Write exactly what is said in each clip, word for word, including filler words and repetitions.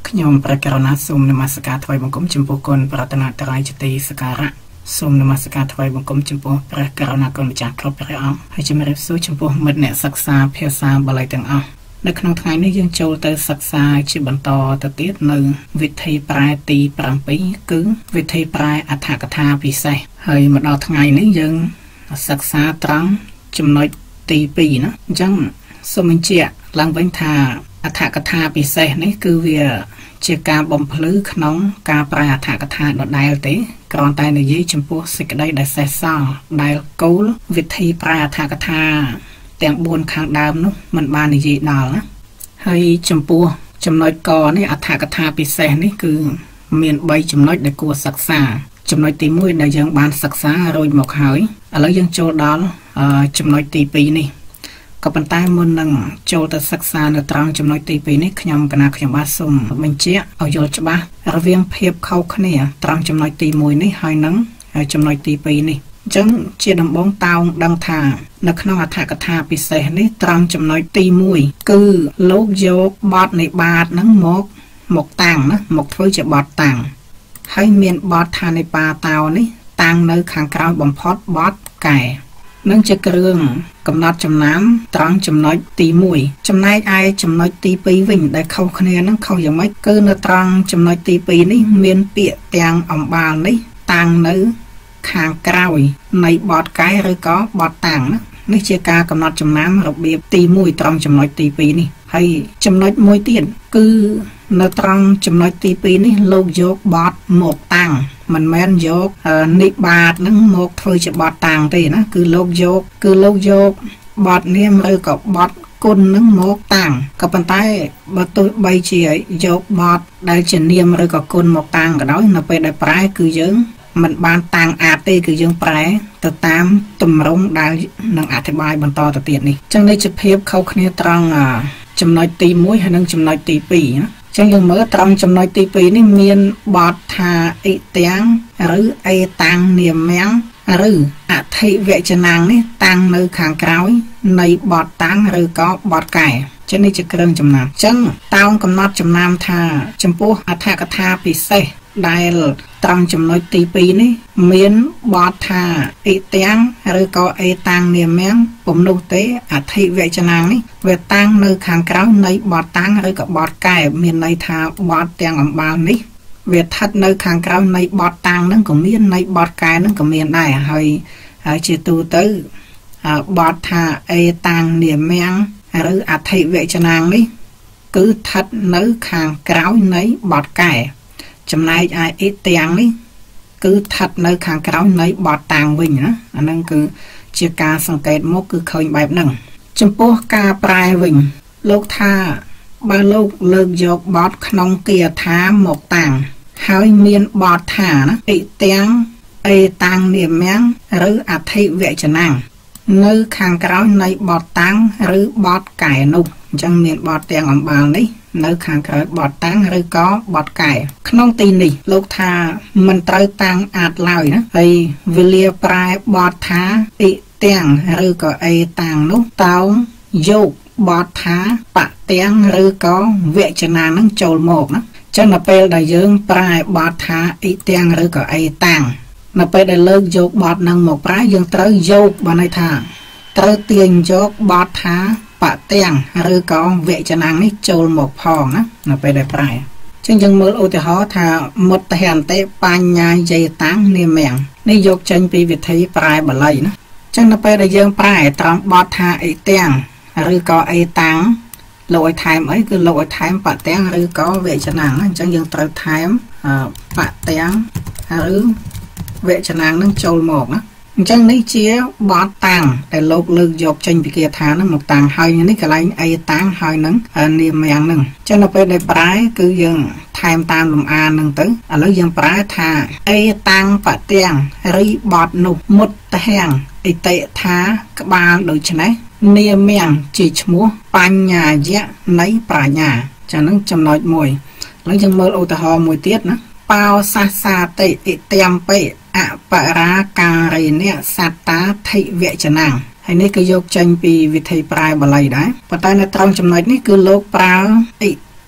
ខ្ញុំប្រកាសណាសូមនមស្ការថ្វាយបង្គំចំពោះគុណប្រតនត្រ័យជាទីសក្ការៈសូមនមស្ការថ្វាយបង្គំចំពោះព្រះករុណាគុណម្ចាស់គ្រប់ព្រះអង្គហើយជំរាបសួរចំពោះមិត្តអ្នកសិក្សាភាសាបាលីទាំងអស់នៅក្នុងថ្ងៃនេះយើងចូលទៅសិក្សាជាបន្តទៅទៀតនៅវិធីប្រែទី7គឺវិធីប្រែអត្ថកថាពិសេសហើយមកដល់ថ្ងៃនេះយើងសិក្សាត្រង់ចំណុចទី2ណាអញ្ចឹងសូមបញ្ជាក់ឡើងវិញថាអត្ថកថាពិសេសនេះគឺវាជាការបំភ្លឺក្នុងការប្រែអត្ថកថាដដែលទេគ្រាន់តែនិយាយចំពោះសេចក្តីដែលសេសសល់ដែលគោលវិធីប្រែអត្ថកថាទាំង4ខាងដើមនោះมันបាននិយាយដល់ណាហើយចំពោះចំណុចកនេះអត្ថកថាពិសេសនេះគឺមាន3ចំណុចដែលគួរសិក្សាចំណុចទី1ដែលយើងបានសិក្សារួចមកហើយឥឡូវយើងចូលដល់ចំណុចទី2នេះក៏ប៉ុន្តែមុននឹងចូលទៅសិក្សានៅត្រង់ចំណុចទី2នេះខ្ញុំកណាខ្ញុំបាទសូមបញ្ជាក់ឲ្យយល់ច្បាស់រវាងភាពខុសគ្នាត្រង់ចំណុចទី1នេះហើយនឹងចំណុចទី2នេះអញ្ចឹងជាដំបូងតោងដឹងថានៅក្នុងអត្ថកថាពិសេសនេះត្រង់ចំណុចទី1គឺលោកយកបទនៃបាតហ្នឹងមកមកតាំងណាមកធ្វើជាបទតាំងហើយមានបទថានៃបាតោនេះតាំងនៅខាងក្រោយបំផុតបទកែនឹងជាគ្រឿងកំណត់ចំណាំត្រង់ចំណុចទី1ចំណែកឯចំណុចទី2វិញដែលខុសគ្នានឹងខុសយ៉ាងម៉េចគឺនៅត្រង់ចំណុចទី2នេះមានពាក្យទាំងអំបាលនេះតាំងនៅខាងក្រោយនៃបទកែឬក៏បទតាំងណានេះជាការកំណត់ចំណាំរបៀបទី1ត្រង់ចំណុចទី2នេះហើយចំណុចមួយទៀតគឺនៅត្រង់ចំណុចទី2នេះលោកយកបទមកតាំងមិនមែនយកនិបាតនឹងមកធ្វើជាបទតាំងទេណាគឺលោកយកគឺលោកយកបទនាមឬក៏បទគុណនឹងមកតាំងក៏ប៉ុន្តែបើទោះបីជាយកបទដែលជានាមឬក៏គុណមកតាំងក៏ដោយនៅពេលដែលប្រែគឺយើងមិនបានតាំងអាចទេគឺយើងប្រែទៅតាមទម្រង់ដែលនឹងអធិប្បាយបន្តទៅទៀតនេះអញ្ចឹងនេះជាភាពខុសគ្នាត្រង់ចំណុចទី1ហើយនិងចំណុចទី2ណាចឹងយើងមើលត្រង់ចំណុចទី2នេះមានបទថាអិទាំងឬអេតាំងនាមាំងឬអធិវចនាងនេះតាំងនៅខាងក្រោយនៃបទតាំងឬក៏បទកែចឹងនេះជាគ្រឿងចំណាំចឹងតោងកំណត់ចំណាំថាចំពោះអត្ថកថាពិសេសដែលត្រង់ចំណុចទី2នេះមានបទថាអិទាំងឬក៏អេតាំងនាមាំងពុំនោះទេអធិវចនាងនេះវាតាំងនៅខាងក្រោយនៃបទតាំងឬក៏បទកែមានន័យថាបទទាំងអំបាលនេះវាស្ថិតនៅខាងក្រោយនៃបទតាំងនឹងក៏មាននៃបទកែនឹងក៏មានដែរហើយហើយជាទូទៅបទថាអេតាំងនាមាំងឬអធិវចនាងនេះគឺស្ថិតនៅខាងក្រោយនៃបទកែចំណែកឯអិទាំងនេះគឺស្ថិតនៅខាងក្រោយនៃបទតាំងវិញណាអាហ្នឹងគឺជាការសង្កេតមកគឺឃើញបែបហ្នឹងចំពោះការប្រែវិញលោកថាបើលោកលើកយកបទក្នុងគាថាមកតាំងហើយមានបទថាណាអិទាំងអេតាំងនាមាំងឬអធិវចនាងនៅខាងក្រោយនៃបទតាំងឬបទកែនោះអញ្ចឹងមានបទទាំងអំបាលនេះនៅខាងក្រោយបទតាំងឬក៏បទកែក្នុងទីនេះលោកថាមិនត្រូវតាំងអាចឡើយណាហើយវេលាប្រែបទថាអិទាំងឬក៏អេតាំងនោះតោងយកបទថាបទាំងឬក៏វចនានឹងចូលមកណាចឹងនៅពេលដែលយើងប្រែបទថាអិទាំងឬក៏អេតាំងនៅពេលដែលលើកយកបទនឹងមកប្រែយើងត្រូវយកបានន័យថាត្រូវទាញយកបទថាបទាំងឬក៏វចនានេះចូលមកផងណានៅពេលដែលប្រែចឹងយើងមើលឧទាហរណ៍ថាមុត្តហន្តិបញ្ញាយេតាំងនាមាំងនេះយកចេញពីវិធីប្រែបាលីណាចឹងនៅពេលដែលយើងប្រែត្រង់បទថាអិទាំងឬក៏អេតាំងលោកឲ្យថែមអីគឺលោកឲ្យថែមបទាំងឬក៏វចនាអញ្ចឹងយើងត្រូវថែមបទាំងឬវចនានឹងចូលមកណាអញ្ចឹងនេះជាបទតាំងដែលលោកលើកយកចេញពីគាថាហ្នឹងមកតាំងហើយនេះកន្លែងអេតាំងហើយនឹងនាមាំងហ្នឹងអញ្ចឹងនៅពេលដែលប្រែគឺយើងថែមតាមលំអានហ្នឹងទៅឥឡូវយើងប្រែថាអេតាំងបទាំងឬបទនោះមុត្តហាំងអិតិថាក្បាលដូចនេះនាមាំងជាឈ្មោះបញ្ញាយៈនៃប្រាជ្ញាចាហ្នឹងចំណុចមួយឥឡូវយើងមើលឧទាហរណ៍មួយទៀតណាបោសាសាតិអិत्यំពេអបរាការេនៈសត្តាធិវចនាងហើយនេះគឺយកចេញពីវិធីប្រែបាលីដែរប៉ុន្តែនៅត្រង់ចំណុចនេះគឺលោកប្រើអិត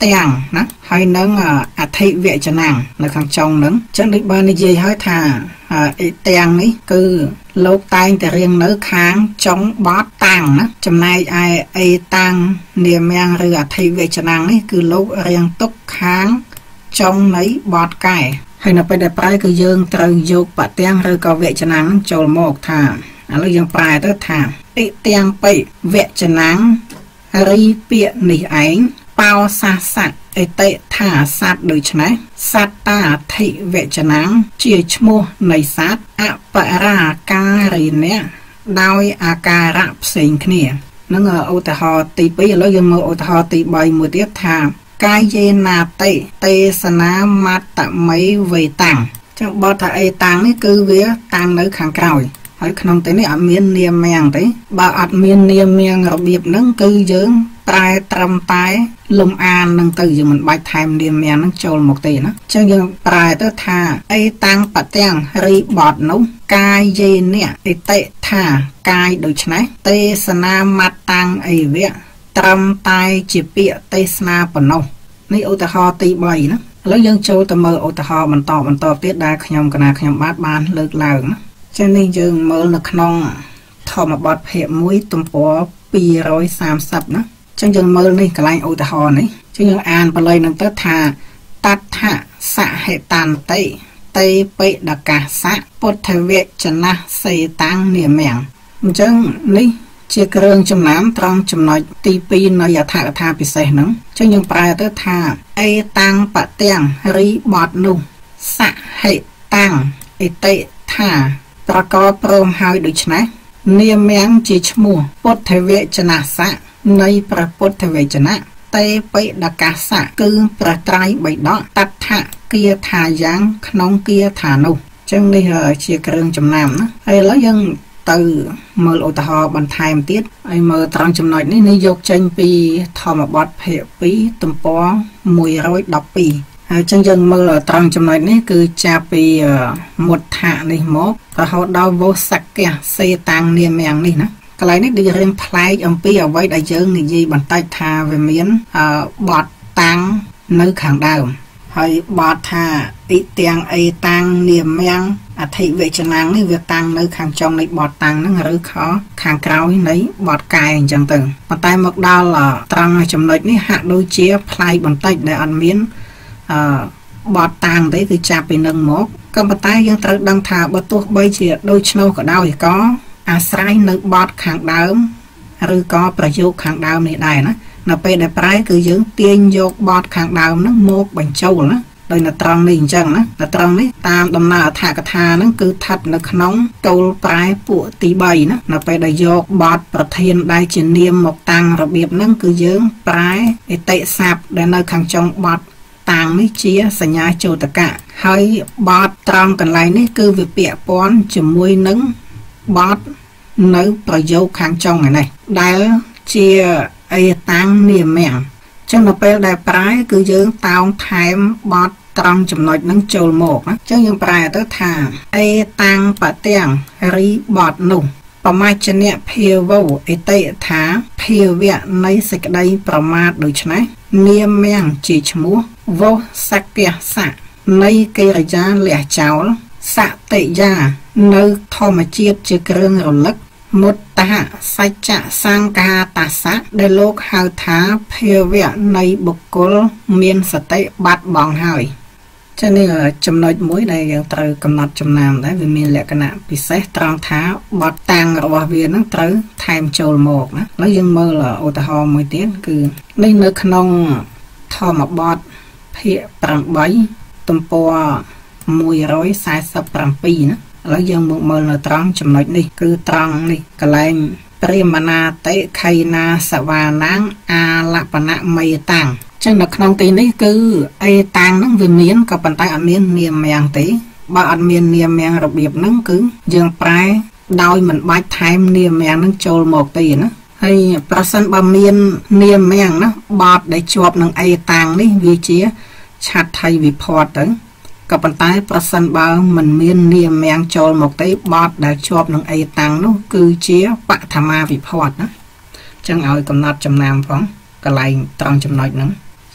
ទាំងណាហើយនឹងអធិវចនាងនៅខាងចុងហ្នឹងចឹងដូចបាននិយាយហើយថាអីទាំងនេះគឺលោកតែងតែរៀងនៅខាងចុងបទតាំងណាចំណែកឯអីតាំងនាមាំងឬអធិវចនាងនេះគឺលោករៀងទុកខាងចុងនៃបទកែហើយនៅពេលដែលប្រែគឺយើងត្រូវយកបទាំងឬក៏វចនាងហ្នឹងចូលមកថាឥឡូវយើងប្រែទៅថាអិទាំងបិវចនាងរីពាក្យនេះឯងបោសាសៈអិតិថាសត្វដូច្នេះសត្តាអធិវចនាងជាឈ្មោះនៃសត្វអបរាការិណៈដោយអាការៈផ្សេងគ្នានឹងឧទាហរណ៍ទីពីរឥឡូវយើងមើលឧទាហរណ៍ទីបីមួយទៀតថាកាយេណាតិទេសនាមតមីវេតាំងចឹងបទថាអេតាំងនេះគឺវាតាំងនៅខាងក្រោយហើយក្នុងទីនេះអត់មាននាមៀងទេបើអត់មាននាមៀងរបៀបហ្នឹងគឺយើងប្រែត្រឹមតែលំអាននឹងទៅយើងមិនបាច់ថែមនាមៀងហ្នឹងចូលមកទេណាចឹងយើងប្រែទៅថាអេតាំងបទាំងរីបទនោះកាយេនៈអិតិថាកាយដូច្នេះទេសនាមតតាំងអីវៈត្រឹមតែជាពាក្យទេសនាប៉ុណ្ណោះនេះឧទាហរណ៍ទីបីណាឥឡូវយើងចូលទៅមើលឧទាហរណ៍បន្តបន្តទៀតដែលខ្ញុំកណាខ្ញុំបាទបានលើកឡើងណាចឹងនេះយើងមើលនៅក្នុងធម្មបទភាគមួយទំព័រពីររយសាមសិបណាចឹងយើងមើលនេះកន្លែងឧទាហរណ៍នេះចឹងយើងអានបល័យនឹងទៅថាតដ្ឋសហេតន្តិតេបិដកាសៈពុទ្ធវចនៈសេតាំងនាមាំងអញ្ចឹងនេះជាគ្រឿងចំណាំត្រង់ចំណុចទីពីរនៃអត្ថកថាពិសេសហ្នឹងចឹងយើងប្រែទៅថាអេតាំងបទាំងរីបទនោះសហេតាំងអិតិថាប្រកបព្រមហើយដូច្នេះនាមាំងជាឈ្មោះពុទ្ធវចនស័កនៃព្រះពុទ្ធវចនៈតេបិដកាសៈគឺព្រះត្រៃបិដកតដ្ឋគាថាយ៉ាងក្នុងគាថានោះចឹងនេះជាគ្រឿងចំណាំណាហើយឥឡូវយើងទៅមើលឧទាហរណ៍បន្ថែមទៀតហើយមើលត្រង់ចំណុចនេះនេះយកចេញពីធម្មបទភាគពីរទំព័រមួយរយដប់ពីរហើយចឹងយើងមើលត្រង់ចំណុចនេះគឺចាប់ពីមុដ្ឋៈនេះមករហូតដល់វោសក្យសេតាំងនាមាំងនេះណាកន្លែងនេះដូចរៀងប្លែកអំពីអ្វីដែលយើងនិយាយបន្តិចថាវាមានបទតាំងនៅខាងដើមហើយបទថាអ៊ីទាំងអេតាំងនាមាំងអធិវចនាងនេះវាតាំងនៅខាងចុងនៃបទតាំងហ្នឹងឬខខាងក្រោយនៃបទកែអញ្ចឹងទៅប៉ុន្តែមកដល់ត្រង់ចំណុចនេះហាក់ដូចជាប្លែកបន្តិចដែលអត់មានអឺបទតាំងទេគឺចាប់ពីនឹងមកក៏ប៉ុន្តែយើងត្រូវដឹងថាបើទោះបីជាដូចឆ្នោះក៏ដោយក៏អាស្រ័យនៅបទខាងដើមឬក៏ប្រយោគខាងដើមនេះដែរណានៅពេលដែលប្រែគឺយើងទាញយកបទខាងដើមហ្នឹងមកបញ្ចូលណាដោយនៅត្រង់នេះអញ្ចឹងណានៅត្រង់នេះតាមដំណើរអត្ថកថាហ្នឹងគឺស្ថិតនៅក្នុងគោលប្រែពួកទីបីណានៅពេលដែលយកបទប្រធានដែលជានាមមកតាំងរបៀបហ្នឹងគឺយើងប្រែអិតិស័ព្ទដែលនៅខាងចុងបទតាំងនេះជាសញ្ញាចោតកៈហើយបទត្រង់កន្លែងនេះគឺវាពាក់ព័ន្ធជាមួយនឹងបទនៅប្រយោគខាងចុងឯនេះដែលជាអេតាំងនាមាំងចឹងនៅពេលដែលប្រែគឺយើងតោងថែមបទត្រង់ចំណុចនឹងចូលមកណាចឹងយើងប្រែទៅថាអេតាំងបទាំងរីបទនោះបមច្ចនៈភាវោអិតិថាភាវៈនៃសេចក្តីប្រមាទដូច្នេះនាមាំងជាឈ្មោះវោសក្យសៈនៃកិរិយាលះចោលសតិយានៅធម្មជាតិជាគ្រឿងរលឹកមុតតៈសច្ចៈសង្កាតសៈដែលលោកហៅថាភាវៈនៃបុគ្គលមានសតិបាត់បង់ហើយចឹងនេះចំណុចមួយដែលយើងត្រូវកំណត់ចំណាំដែរវាមានលក្ខណៈពិសេសត្រង់ថាបទតាំងរបស់វានឹងត្រូវថែមចូលមកណាឥឡូវយើងមើលឧទាហរណ៍មួយទៀតគឺនេះនៅក្នុងធម្មបទភាគប្រាំទំព័រមួយរយសែសិបប្រាំពីរណាឥឡូវយើងមកមើលនៅត្រង់ចំណុចនេះគឺត្រង់នេះកន្លែងព្រាមណាតេខៃណាសវាណាងអាលបណៈមេតាំងចឹងនៅក្នុងទីនេះគឺអេតាំងហ្នឹងវាមានក៏ប៉ុន្តែអត់មាននាមមាំងទេបើអត់មាននាមមាំងរបៀបហ្នឹងគឺយើងប្រែដោយមិនបាច់ថែមនាមមាំងហ្នឹងចូលមកទេណាហើយប្រសិនបើមាននាមមាំងណាបទដែលជាប់នឹងអេតាំងនេះវាជាឆាត់ថៃវិផតទៅក៏ប៉ុន្តែប្រសិនបើមិនមាននាមមាំងចូលមកទេបទដែលជាប់នឹងអេតាំងនោះគឺជាបឋមាវិផតណាចឹងឲ្យកំណត់ចំណាំផងកន្លែងត្រង់ចំណុចហ្នឹង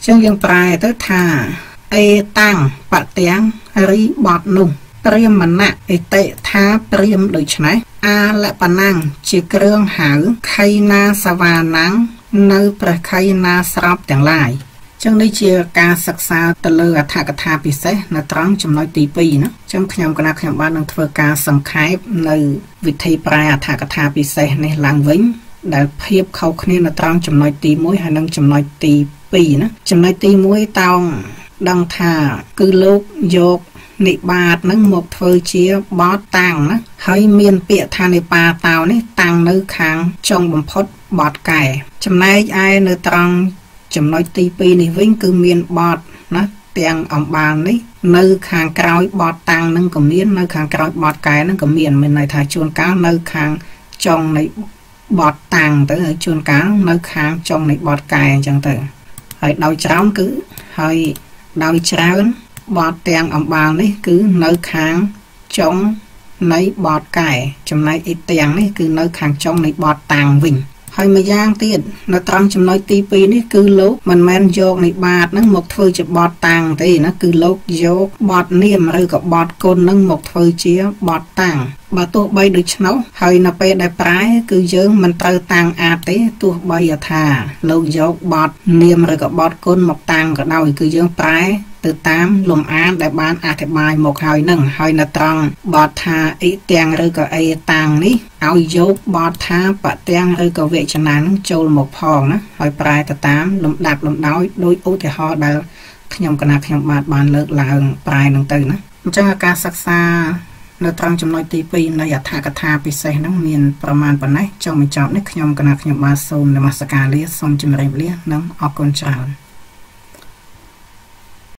ចឹងយើងប្រែទៅថាអេតាំងបទាំងរីបតនោះព្រាមណៈអតិថាព្រាមដូច្នេះអាលបណាំងជាគ្រឿងហៅខៃណាសវាណាំងនៅព្រះខៃណាស្របទាំងឡាយចឹងនេះជាការសិក្សាទៅលើអត្ថកថាពិសេសនៅត្រង់ចំណុចទីពីរណាចឹងខ្ញុំគណៈខ្ញុំបាននឹងធ្វើការសង្ខេបនៅវិធីប្រែអត្ថកថាពិសេសនេះឡើងវិញដែលភាពខុសគ្នានៅត្រង់ចំណុចទីមួយហើយនិងចំណុចទីពីរណាចំណុចទីមួយតោងដឹងថាគឺលោកយកនិបាតនឹងមកធ្វើជាបទតាំងណាហើយមានពាក្យថានិបាតោនេះតាំងនៅខាងចុងបំផុតបទកែចំណែកឯនៅត្រង់ចំណុចទីពីរនេះវិញគឺមានបទណាទាំងអំបាលនេះនៅខាងក្រោយបទតាំងនឹងក៏មាននៅខាងក្រោយបទកែនឹងក៏មានមានន័យថាជួនកាលនៅខាងចុងនៃបទតាំងទៅហើយជួនកាលនៅខាងចុងនៃបទកែអញ្ចឹងទៅហើយដោយច្រើនគឺហើយដោយច្រើនបទទាំងអំបាលនេះគឺនៅខាងចុងនៃបទកែចំណែកអ៊ីទាំងនេះគឺនៅខាងចុងនៃបទតាំងវិញហើយមួយយ៉ាងទៀតនៅត្រង់ចំណុចទីពីរនេះគឺលោកមិនមែនយកនិបាតហ្នឹងមកធ្វើជាបទតាំងទេណាគឺលោកយកបទនាមឬក៏បទគុណហ្នឹងមកធ្វើជាបទតាំងបើទោះបីដូច្នោះហើយនៅពេលដែលប្រែគឺយើងមិនត្រូវតាំងអាតទេទោះបីថាលោកយកបទនាមឬក៏បទគុណមកតាំងក៏ដោយគឺយើងប្រែទៅតាមលំអានដែលបានអធិប្បាយមកហើយនឹងហើយនៅត្រង់បទថាអ៊ីទាំងឬក៏អេតាំងនេះឲ្យយកបទថាបទាំងឬក៏វចនានឹងចូលមកផងណាហើយប្រែទៅតាមលំដាប់លំដោយដោយឧទាហរណ៍ដែលខ្ញុំកណាខ្ញុំបាទបានលើកឡើងប្រែនឹងទៅណាអញ្ចឹងការសិក្សានៅត្រង់ចំណុចទីពីរនៃអត្ថកថាពិសេសហ្នឹងមានប្រមាណប៉ុណ្ណេះចុងបញ្ចប់នេះខ្ញុំកណាខ្ញុំបាទសូមនមស្ការលាសូមជម្រាបលានិងអរគុណច្រើន